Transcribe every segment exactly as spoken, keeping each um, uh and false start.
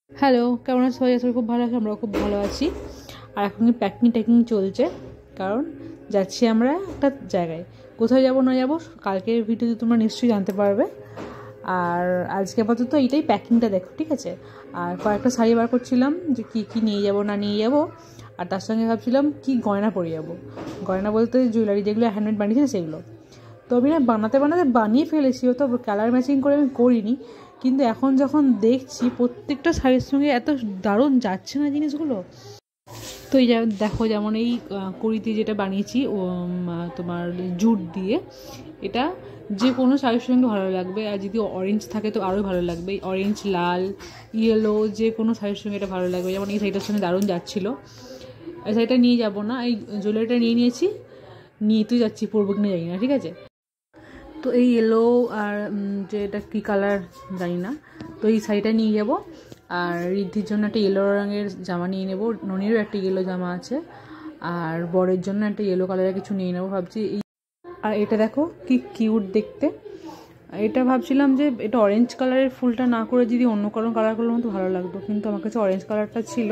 Hello, কেমন আছো সবাই? আসলে খুব ভালো আছি, আমরাও খুব ভালো আছি। আর এখন প্যাকিং ট্যাকিং চলছে, কারণ যাচ্ছি আমরা একটা জায়গায়। কোথায় যাবো না যাবো কালকের ভিডিওতে তোমরা নিশ্চয়ই জানতে পারবে। আর আজকে আপাতত এইটাই প্যাকিংটা দেখো, ঠিক আছে? আর কয়েকটা শাড়ি বার করছিলাম যে কী কী নিয়ে যাব না নিয়ে যাব, আর তার সঙ্গে ভাবছিলাম কি গয়না পরে যাব। গয়না বলতে জুয়েলারি যেগুলো হ্যান্ডমেড বানিয়েছি সেগুলো। তো আমি না বানাতে বানাতে বানিয়ে ফেলেছি, ও তো কালার ম্যাচিং করে আমি করিনি, কিন্তু এখন যখন দেখছি প্রত্যেকটা শাড়ির সঙ্গে এত দারুণ যাচ্ছে না জিনিসগুলো। তো এই দেখো, যেমন এই কড়িতে যেটা বানিয়েছি ও তোমার জুট দিয়ে, এটা যে কোনো শাড়ির সঙ্গে ভালো লাগবে। আর যদি অরেঞ্জ থাকে তো আরও ভালো লাগবে, অরেঞ্জ, লাল, ইয়েলো, যে কোনো শাড়ির সঙ্গে এটা ভালো লাগবে। যেমন এই শাড়িটার সঙ্গে দারুণ যাচ্ছিলো। এই শাড়িটা নিয়ে যাবো না, এই জুয়েলারিটা নিয়ে নিয়েছি, নিয়ে তো যাচ্ছি, পরবো কিনা জানি না, ঠিক আছে? তো এই ইয়েলো আর যে এটা কী কালার জানি না, তো এই শাড়িটা নিয়ে যাব। আর ঋদ্ধির জন্য একটা ইয়েলো রঙের জামা নিয়ে নেবো, ননিরও একটা ইয়েলো জামা আছে, আর বরের জন্য একটা ইয়েলো কালারের কিছু নিয়ে নেবো ভাবছি। এই আর এটা দেখো কি কিউট দেখতে। এটা ভাবছিলাম যে এটা অরেঞ্জ কালারের ফুলটা না করে যদি অন্য কোনো কালার করলে মতো ভালো লাগতো, কিন্তু আমার কাছে অরেঞ্জ কালারটা ছিল।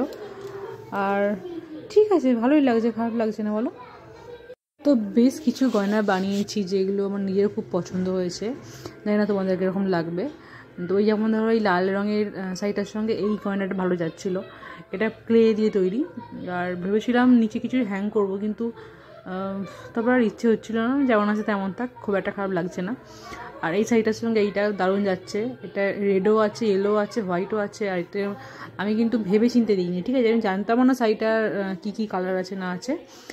আর ঠিক আছে, ভালোই লাগছে, খারাপ লাগছে না বলো? তো বেশ কিছু গয়না বানিয়েছি যেগুলো আমার নিজের খুব পছন্দ হয়েছে, জানি না তোমাদের কীরকম লাগবে। তো ওই যেমন ধরো এই লাল রঙের শাড়িটার সঙ্গে এই গয়নাটা ভালো যাচ্ছিলো। এটা ক্লে দিয়ে তৈরি, আর ভেবেছিলাম নিচে কিছু হ্যাং করব, কিন্তু তারপর আর ইচ্ছে হচ্ছিলো না, যেমন আছে তেমন থাক, খুব একটা খারাপ লাগছে না। আর এই শাড়িটার সঙ্গে এইটা দারুণ যাচ্ছে, এটা রেডও আছে, ইয়েলো আছে, হোয়াইটও আছে। আর এটা আমি কিন্তু ভেবে চিনতে দিইনি, ঠিক আছে? আমি জানতামও না শাড়িটার কী কী কালার আছে না আছে,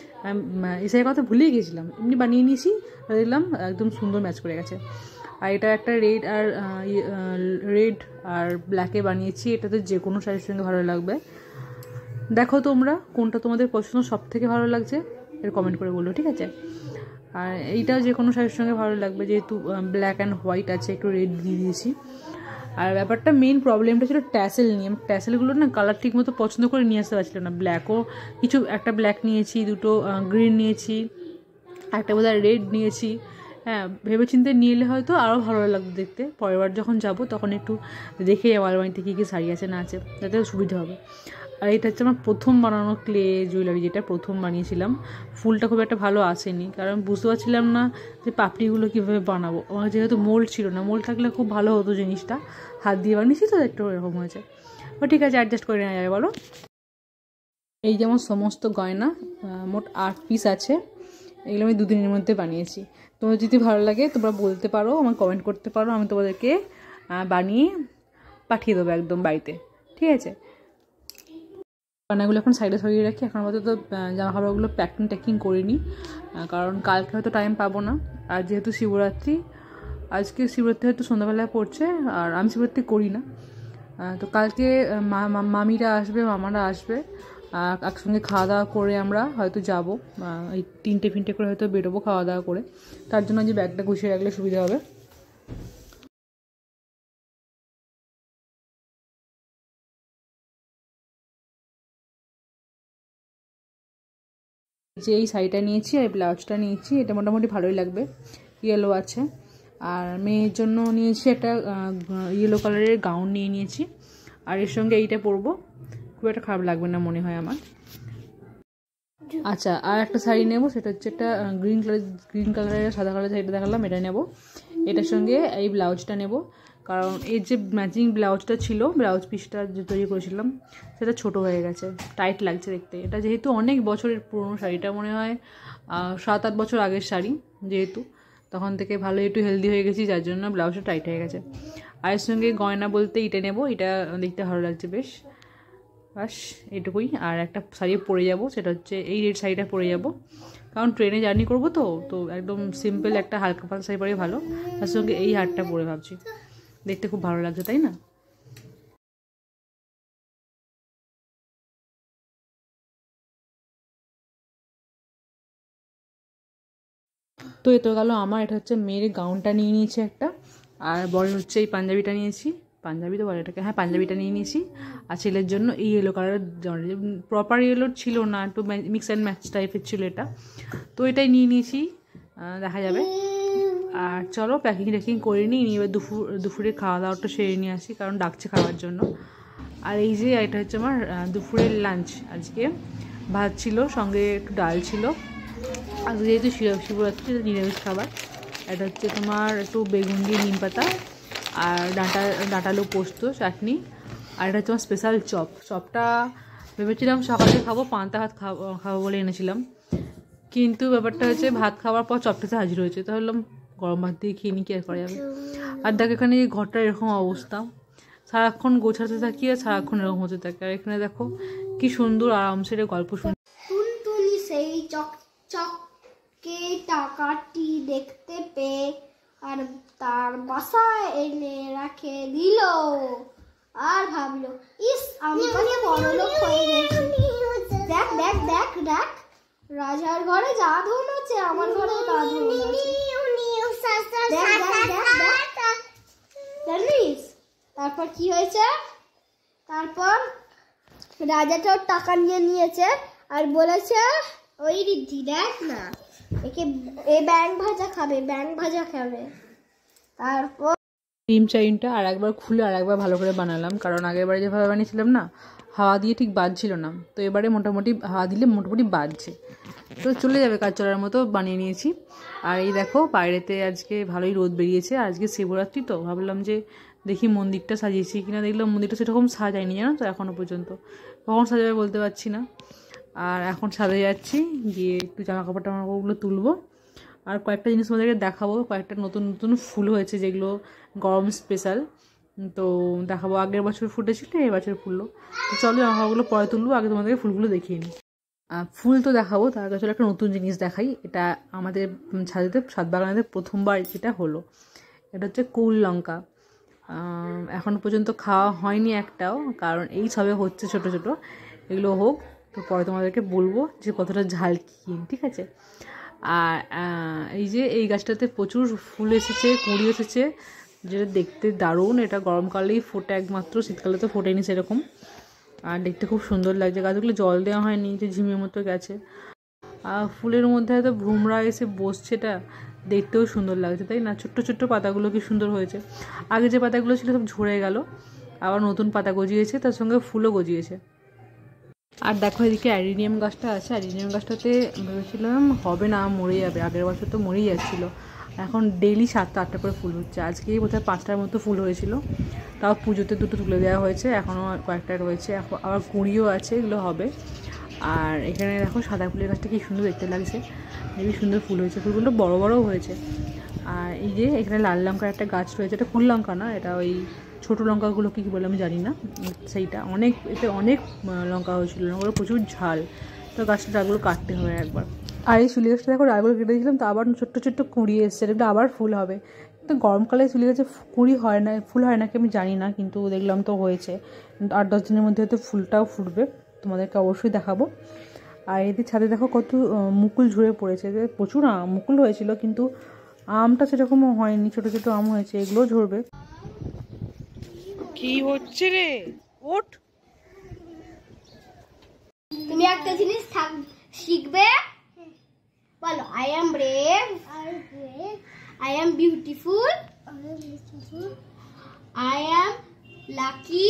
এই শাড়ির কথা ভুলেই গেছিলাম, এমনি বানিয়ে নিয়েছি, দেখলাম একদম সুন্দর ম্যাচ করে গেছে। আর এটা একটা রেড আর রেড আর ব্ল্যাকে বানিয়েছি, এটাতে যে কোনো শাড়ির সঙ্গে ভালো লাগবে। দেখো তোমরা কোনটা তোমাদের পছন্দ সব থেকে ভালো লাগছে, এর কমেন্ট করে বলো, ঠিক আছে? আর এইটাও যে কোনো শাড়ির সঙ্গে ভালো লাগবে, যেহেতু ব্ল্যাক অ্যান্ড হোয়াইট আছে, একটু রেড দিয়ে দিয়েছি। আর ব্যাপারটা মেন প্রবলেমটা ছিল ট্যাসেল নিয়ে। ট্যাসেলগুলো না কালার ঠিক মতো পছন্দ করে নিয়ে আসতে পারছিল না। ব্ল্যাকও কিছু, একটা ব্ল্যাক নিয়েছি, দুটো গ্রিন নিয়েছি, একটা বোধহয় রেড নিয়েছি। হ্যাঁ, ভেবেচিন্তে নিয়ে এলে হয়তো আরও ভালো লাগবে দেখতে। পরের বার যখন যাব তখন একটু দেখে যাবো আলমারিতে কী কী শাড়ি আছে না আছে, যাতে সুবিধা হবে। আর এটা হচ্ছে আমার প্রথম বানানো ক্লে জুয়েলারি, যেটা প্রথম বানিয়েছিলাম। ফুলটা খুব একটা ভালো আসেনি, কারণ বুঝতে পারছিলাম না যে পাপড়িগুলো কীভাবে বানাবো। আমার যেহেতু মোল্ড ছিল না, মোল্ড থাকলে খুব ভালো হতো জিনিসটা। হাত দিয়ে বানিয়েছি তো একটু এরকম হয়েছে। ও ঠিক আছে, অ্যাডজাস্ট করে নেওয়া যাবে, বলো? এই যেমন সমস্ত গয়না মোট আট পিস আছে, এগুলো আমি দুদিনের মধ্যে বানিয়েছি। তোমার যদি ভালো লাগে তোমরা বলতে পারো, আমার কমেন্ট করতে পারো, আমি তোমাদেরকে বানিয়ে পাঠিয়ে দেবো একদম বাড়িতে, ঠিক আছে? গয়নাগুলো এখন সাইডে সরিয়ে রাখি, এখন আপাতত জামা কাপড়গুলো প্যাকিং ট্যাকিং করিনি, কারণ কালকে হয়তো টাইম পাবো না। আর যেহেতু শিবরাত্রি, আজকে শিবরাত্রি হয়তো সন্ধ্যাবেলায় পড়ছে, আর আমি শিবরাত্রি করি না। তো কালকে মামিরা আসবে, মামারা আসবে, একসঙ্গে খাওয়া দাওয়া করে আমরা হয়তো যাবো, এই তিনটে ফিনটে করে হয়তো বেরোবো খাওয়া দাওয়া করে। তার জন্য যে ব্যাগটা গুছিয়ে রাখলে সুবিধা হবে। যে এই শাড়িটা নিয়েছি আর ব্লাউজটা নিয়েছি, এটা মোটামুটি ভালোই লাগবে, ইয়েলো আছে। আর মেয়ের জন্য নিয়েছি একটা ইয়েলো কালারের গাউন নিয়ে নিয়েছি, আর এর সঙ্গে এইটা পরবো, খুব একটা খারাপ লাগবে না মনে হয় আমার। আচ্ছা, আর একটা শাড়ি নেবো, সেটা হচ্ছে একটা গ্রিন কালার গ্রিন কালারের সাদা কালার শাড়িটা দেখালাম, এটা নেবো। এটার সঙ্গে এই ব্লাউজটা নেব, কারণ এর যে ম্যাচিং ব্লাউজটা ছিল, ব্লাউজ পিসটা যে তৈরি করেছিলাম, সেটা ছোট হয়ে গেছে, টাইট লাগছে দেখতে। এটা যেহেতু অনেক বছরের পুরনো শাড়িটা, মনে হয় সাত আট বছর আগের শাড়ি, যেহেতু তখন থেকে ভালো একটু হেলদি হয়ে গেছি, যার জন্য ব্লাউজটা টাইট হয়ে গেছে। আর এর সঙ্গে গয়না বলতে এটা নেব, এটা দেখতে ভালো লাগছে বেশ, বাস এটুকুই। আর একটা শাড়ি পরে যাব, সেটা হচ্ছে এই রেড শাড়িটা পরে যাব, কারণ ট্রেনে জার্নি করবো তো তো একদম সিম্পল একটা হালকা পাতলা শাড়ি পরে ভালো। তার সঙ্গে এই হারটা পরে ভাবছি, দেখতে খুব ভালো লাগছে, তাই না? তো এ তো গেল আমার। এটা হচ্ছে মেয়ের গাউনটা নিয়ে নিয়েছি একটা, আর বরের হচ্ছে এই পাঞ্জাবিটা নিয়েছি, পাঞ্জাবি তো বলে এটাকে, হ্যাঁ পাঞ্জাবিটা নিয়ে নিয়েছি। আর ছেলের জন্য এই ইয়েলো কালারের, প্রপার ইয়েলোর ছিল না, একটু মিক্স অ্যান্ড ম্যাচ টাইপের ছিল এটা, তো এটাই নিয়ে নিয়েছি, দেখা যাবে। আর চলো প্যাকিং ট্যাকিং করে নিই, এবার দুপুর দুপুরে খাওয়া দাওয়াটা সেরে নিয়ে আসি, কারণ ডাকছে খাওয়ার জন্য। আর এই যে এটা হচ্ছে আমার দুপুরের লাঞ্চ। আজকে ভাত ছিল, সঙ্গে একটু ডাল ছিল। আজকে যেহেতু শিবরাত্রি নিরামিষ খাবার। এটা হচ্ছে তোমার একটু বেগুন দিয়ে নিম পাতা আর ডাঁটা ডাঁটালু পোস্ত চাটনি। আর এটা হচ্ছে আমার স্পেশাল চপ। চপটা ভেবেছিলাম সকালে খাবো, পান্তা ভাত খাবো খাবো বলে এনেছিলাম, কিন্তু ব্যাপারটা হচ্ছে ভাত খাওয়ার পর চপটাতে হাজির হয়েছে। তো ভাবলাম গরম ভাত দিয়ে খেয়ে নিই, কি আর করা যাবে। আর দেখ এখানে ঘরটা এরকম অবস্থা, সারাক্ষণ গোছাতে থাকি আর সারাক্ষণ এরকম হতে থাকে। আর এখানে দেখো কি সুন্দর আরামসে গল্প শুনে টুনটুনি সেই চকচকে টাকাটি দেখতে পেয়ে আর তার বাসায় এনে রাখে দিল আর ভাবলো, ইস আমি কত বড় লোক হয়ে গেছি। দেখ দেখ দেখ দেখ রাজার ঘরে যা ধন হচ্ছে আমার ঘরে তা ধন আছে। জানিস তারপর কি হয়েছে? তারপর রাজাটাও টাকা নিয়ে নিয়েছে আর বলেছে, ওই রিদ্ধি দেখ না, একে এ ব্যাং ভাজা খাবে, ব্যাং ভাজা খাবে। তারপর ডিম চাউমিনটা আর একবার খুলে আর একবার ভালো করে বানালাম, কারণ আগেরবারে যেভাবে বানিয়েছিলাম না, হাওয়া দিয়ে ঠিক বাজছিল না। তো এবারে মোটামুটি হাওয়া দিলে মোটামুটি বাজছে, তো চলে যাবে কাজ চলার মতো বানিয়ে নিয়েছি। আর এই দেখো বাইরেতে আজকে ভালোই রোদ বেরিয়েছে। আজকে শিবরাত্রি তো ভাবলাম যে দেখি মন্দিরটা সাজিয়েছি কিনা। দেখলাম মন্দিরটা সেরকম সাজায়নি, জানো তো এখনও পর্যন্ত। কখন সাজাবে বলতে পারছি না। আর এখন সাজে যাচ্ছি, গিয়ে একটু জামা কাপড় টামা কাপড়গুলো তুলবো আর কয়েকটা জিনিস আমাদেরকে দেখাবো। কয়েকটা নতুন নতুন ফুল হয়েছে যেগুলো গরম স্পেশাল, তো দেখাবো। আগের বছর ফুটেছিল, এই বছর ফুললো। তো চলো জামা কাপড়গুলো পরে তুলবো, আগে তোমাদেরকে ফুলগুলো দেখিয়ে নিই। ফুল তো দেখাবো, তার কাছে একটা নতুন জিনিস দেখাই। এটা আমাদের ছাদেতে ছাদ বাগানেতে প্রথমবার এটা হলো। এটা হচ্ছে কুল লঙ্কা। এখনও পর্যন্ত খাওয়া হয়নি একটাও, কারণ এই সবে হচ্ছে ছোট ছোট। এগুলো হোক, তো পরে তোমাদেরকে বলবো যে কতটা ঝাল কী, ঠিক আছে। আর এই যে এই গাছটাতে প্রচুর ফুল এসেছে, কুঁড়ি এসেছে, যেটা দেখতে দারুণ। এটা গরমকালেই ফোটে একমাত্র, শীতকালে তো ফোটেনি সেরকম। আর দেখতে খুব সুন্দর লাগছে। গাছগুলো জল দেওয়া হয়নি, যে ঝিমের মতো গেছে। আর ফুলের মধ্যে হয়তো ভ্রমরা এসে বসছে, এটা দেখতেও সুন্দর লাগছে, তাই না? ছোট্ট ছোট্ট পাতাগুলো কি সুন্দর হয়েছে। আগে যে পাতাগুলো ছিল সব ঝরে গেল, আবার নতুন পাতা গজিয়েছে, তার সঙ্গে ফুলও গজিয়েছে। আর দেখো এদিকে অ্যাডিনিয়াম গাছটা আছে। অ্যাডিনিয়াম গাছটাতে ভেবেছিলাম হবে না, মরে যাবে। আগের বছর তো মরেই যাচ্ছিলো। এখন ডেইলি সাতটা আটটা করে ফুল হচ্ছে। আজকেই বোধহয় পাঁচটার মতো ফুল হয়েছিল, তাও পুজোতে দুটো তুলে দেওয়া হয়েছে, এখনও কয়েকটা রয়েছে, এখন আবার কুঁড়িও আছে, এগুলো হবে। আর এখানে দেখো সাদা ফুলের গাছটা কি সুন্দর দেখতে লাগছে, খুবই সুন্দর ফুল হয়েছে, ফুলগুলো বড় বড়ও হয়েছে। আর এই যে এখানে লাল লঙ্কার একটা গাছ রয়েছে, এটা কুল লঙ্কা না, এটা ওই ছোটো লঙ্কাগুলো কী কী বলে আমি জানি না, সেইটা অনেক, এতে অনেক লঙ্কা হয়েছিল, লঙ্কাগুলো প্রচুর ঝাল। তো গাছটা ডালগুলো কাটতে হবে একবার। আর এই চুলি গাছটা দেখো ডালগুলো কেটে দিয়েছিলাম, তো আবার ছোট্ট ছোট্ট কুঁড়ি এসছে, এটা আবার ফুল হবে। তো গরমকালে চুলি গাছে কুঁড়ি হয় না, ফুল হয় নাকি আমি জানি না, কিন্তু দেখলাম তো হয়েছে। আট দশ দিনের মধ্যে হয়তো ফুলটাও ফুটবে, তোমাদেরকে অবশ্যই দেখাবো। আর এদের ছাদে দেখো কত মুকুল ঝরে পড়েছে, প্রচুর মুকুল হয়েছিল, কিন্তু আমটা সেরকমও হয়নি, ছোটো ছোটো আম হয়েছে, এগুলোও ঝরবে। কি হচ্ছে রে? ওঠ, তুমি একটা জিনিস শিখবে, বলো, I am brave, I am beautiful, I am lucky,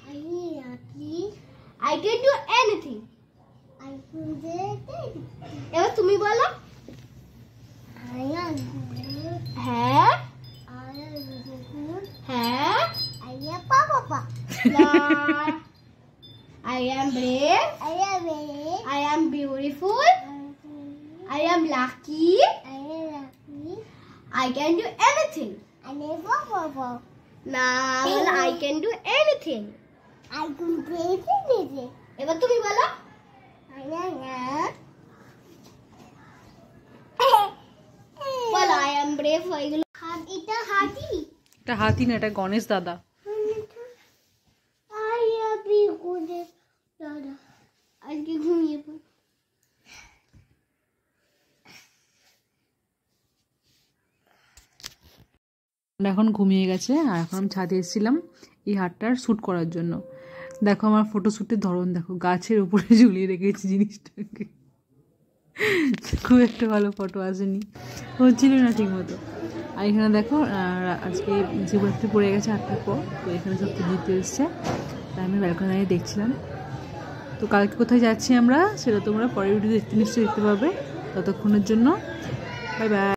I can do anything. এবার তুমি বলো, হ্যাঁ হ্যাঁ, I am brave, I am brave, I am beautiful, I am lucky, I am lucky, I can do anything. I never never. Now I can do anything. I can do anything. এবার তুমি বলো, বলো I am brave হয়ে গেল। এটা হাতি, এটা হাতি না, এটা গণেশ দাদা। আজকে ঘুমিয়ে পড়। এখন ঘুমিয়ে গেছে। আর এখন আমি ছাদে এসেছিলাম এই হাটটার শ্যুট করার জন্য। দেখো আমার ফটোশ্যুটের ধরন দেখো, গাছের উপরে ঝুলিয়ে রেখেছি জিনিসটাকে। খুব একটা ভালো ফটো আসেনি, হচ্ছিল না ঠিক মতো। আর এখানে দেখো আজকে শিবরাত্রি পড়ে গেছে আটটার পর, তো এখানে সব পুজো দিতে এসছে। তাই আমি ব্যালকনি দাঁড়িয়ে দেখছিলাম। তো কালকে কোথায় যাচ্ছি আমরা সেটা তোমরা পরের ভিডিও দেখতে নিশ্চয়ই দেখতে পাবে। ততক্ষণের জন্য বাই বাই।